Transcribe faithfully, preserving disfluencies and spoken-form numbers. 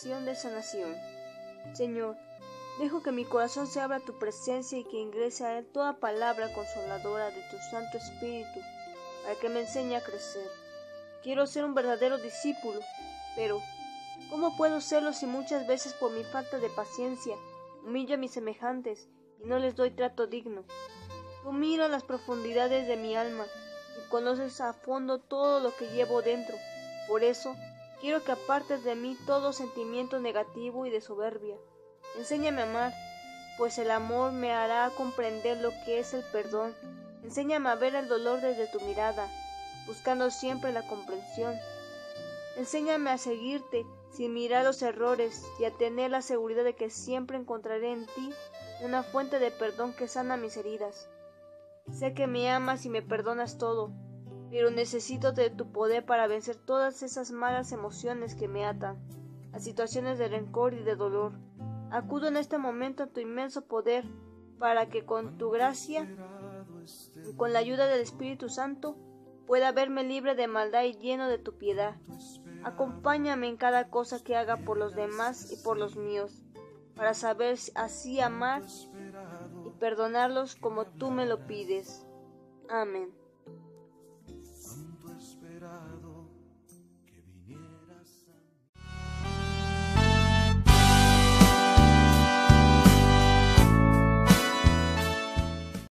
oración de sanación. Señor, dejo que mi corazón se abra a tu presencia y que ingrese a él toda palabra consoladora de tu Santo Espíritu, para que me enseñe a crecer. Quiero ser un verdadero discípulo, pero ¿cómo puedo serlo si muchas veces por mi falta de paciencia humillo a mis semejantes y no les doy trato digno? Tú miras las profundidades de mi alma y conoces a fondo todo lo que llevo dentro. Por eso, quiero que apartes de mí todo sentimiento negativo y de soberbia. Enséñame a amar, pues el amor me hará comprender lo que es el perdón. Enséñame a ver el dolor desde tu mirada, buscando siempre la comprensión. Enséñame a seguirte sin mirar los errores y a tener la seguridad de que siempre encontraré en ti una fuente de perdón que sana mis heridas. Sé que me amas y me perdonas todo, pero necesito de tu poder para vencer todas esas malas emociones que me atan a situaciones de rencor y de dolor. Acudo en este momento a tu inmenso poder para que con tu gracia y con la ayuda del Espíritu Santo pueda verme libre de maldad y lleno de tu piedad. Acompáñame en cada cosa que haga por los demás y por los míos, para saber así amar y perdonarlos como tú me lo pides. Amén.